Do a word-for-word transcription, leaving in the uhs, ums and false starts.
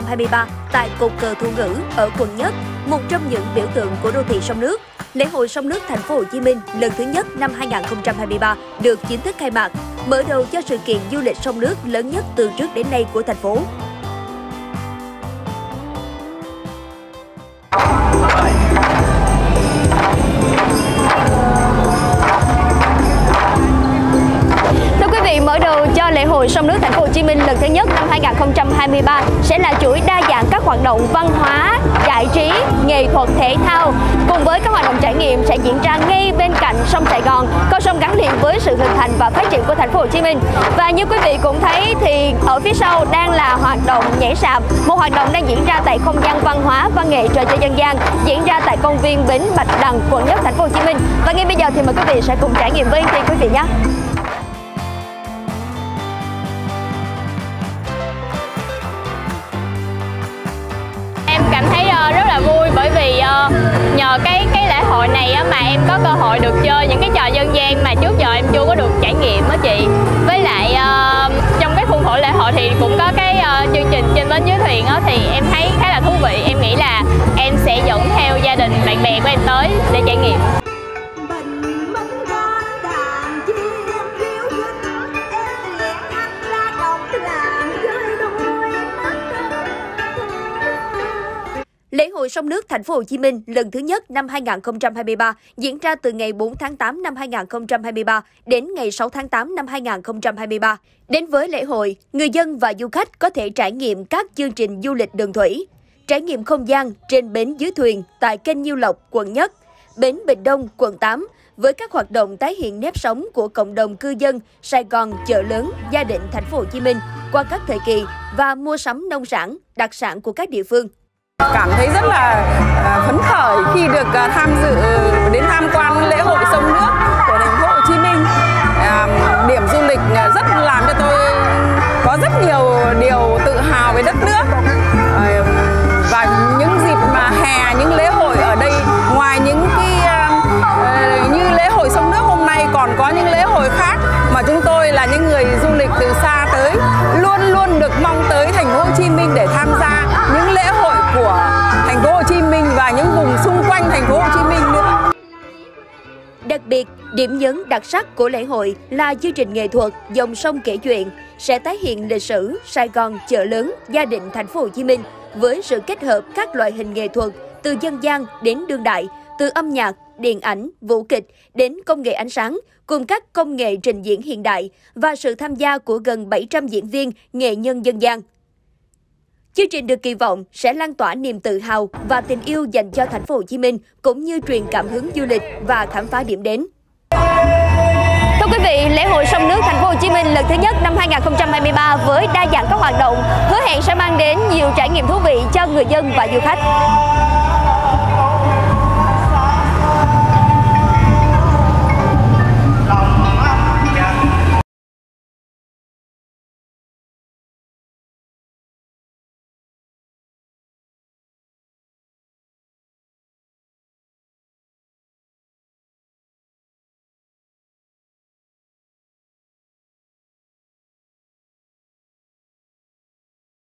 hai ba tại Cột Cờ Thủ Ngữ ở quận Nhất, một trong những biểu tượng của đô thị sông nước. Lễ hội sông nước Thành phố Hồ Chí Minh lần thứ nhất năm hai nghìn không trăm hai mươi ba được chính thức khai mạc, mở đầu cho sự kiện du lịch sông nước lớn nhất từ trước đến nay của thành phố. Mở đầu cho lễ hội sông nước Thành phố Hồ Chí Minh lần thứ nhất năm hai nghìn không trăm hai mươi ba sẽ là chuỗi đa dạng các hoạt động văn hóa, giải trí, nghệ thuật, thể thao cùng với các hoạt động trải nghiệm sẽ diễn ra ngay bên cạnh sông Sài Gòn, con sông gắn liền với sự hình thành và phát triển của Thành phố Hồ Chí Minh. Và như quý vị cũng thấy thì ở phía sau đang là hoạt động nhảy sạp, một hoạt động đang diễn ra tại không gian văn hóa văn nghệ trò chơi dân gian diễn ra tại công viên Bến Bạch Đằng, quận Nhất, Thành phố Hồ Chí Minh. Và ngay bây giờ thì mời quý vị sẽ cùng trải nghiệm với quý vị nhé. Cảm thấy uh, rất là vui bởi vì uh, nhờ cái cái lễ hội này uh, mà em có cơ hội được chơi những cái trò dân gian mà trước giờ em chưa có được trải nghiệm đó chị. Với lại uh, trong cái khuôn khổ lễ hội thì cũng có cái uh, chương trình trên bến dưới thuyền uh, thì em thấy khá là thú vị. Em nghĩ là em sẽ dẫn theo gia đình bạn bè của em tới để trải nghiệm. Lễ hội sông nước Thành phố Hồ Chí Minh lần thứ nhất năm hai nghìn không trăm hai mươi ba diễn ra từ ngày bốn tháng tám năm hai nghìn không trăm hai mươi ba đến ngày sáu tháng tám năm hai nghìn không trăm hai mươi ba. Đến với lễ hội, người dân và du khách có thể trải nghiệm các chương trình du lịch đường thủy, trải nghiệm không gian trên bến dưới thuyền tại kênh Nhiêu Lộc, quận Nhất, bến Bình Đông, quận tám, với các hoạt động tái hiện nếp sống của cộng đồng cư dân Sài Gòn, Chợ Lớn, Gia Định, Thành phố Hồ Chí Minh qua các thời kỳ và mua sắm nông sản, đặc sản của các địa phương. Cảm thấy rất là phấn khởi khi được tham dự đến tham quan lễ hội sông nước của Thành phố Hồ Chí Minh. Điểm du lịch rất làm cho tôi có rất nhiều điều tự hào về đất nước. Và những dịp mà hè, những lễ hội ở đây, ngoài những cái như lễ hội sông nước hôm nay còn có những lễ hội khác mà chúng tôi là những người du lịch từ xa tới luôn luôn được mong tới Thành phố Hồ Chí Minh để tham gia những lễ hội của Thành phố Hồ Chí Minh và những vùng xung quanh Thành phố Hồ Chí Minh nữa. Đặc biệt, điểm nhấn đặc sắc của lễ hội là chương trình nghệ thuật Dòng sông kể chuyện sẽ tái hiện lịch sử Sài Gòn, Chợ Lớn, Gia Định, Thành phố Hồ Chí Minh với sự kết hợp các loại hình nghệ thuật từ dân gian đến đương đại, từ âm nhạc, điện ảnh, vũ kịch đến công nghệ ánh sáng cùng các công nghệ trình diễn hiện đại và sự tham gia của gần bảy trăm diễn viên, nghệ nhân dân gian. Chương trình được kỳ vọng sẽ lan tỏa niềm tự hào và tình yêu dành cho Thành phố Hồ Chí Minh cũng như truyền cảm hứng du lịch và khám phá điểm đến. Thưa quý vị, lễ hội sông nước Thành phố Hồ Chí Minh lần thứ nhất năm hai nghìn không trăm hai mươi ba với đa dạng các hoạt động hứa hẹn sẽ mang đến nhiều trải nghiệm thú vị cho người dân và du khách.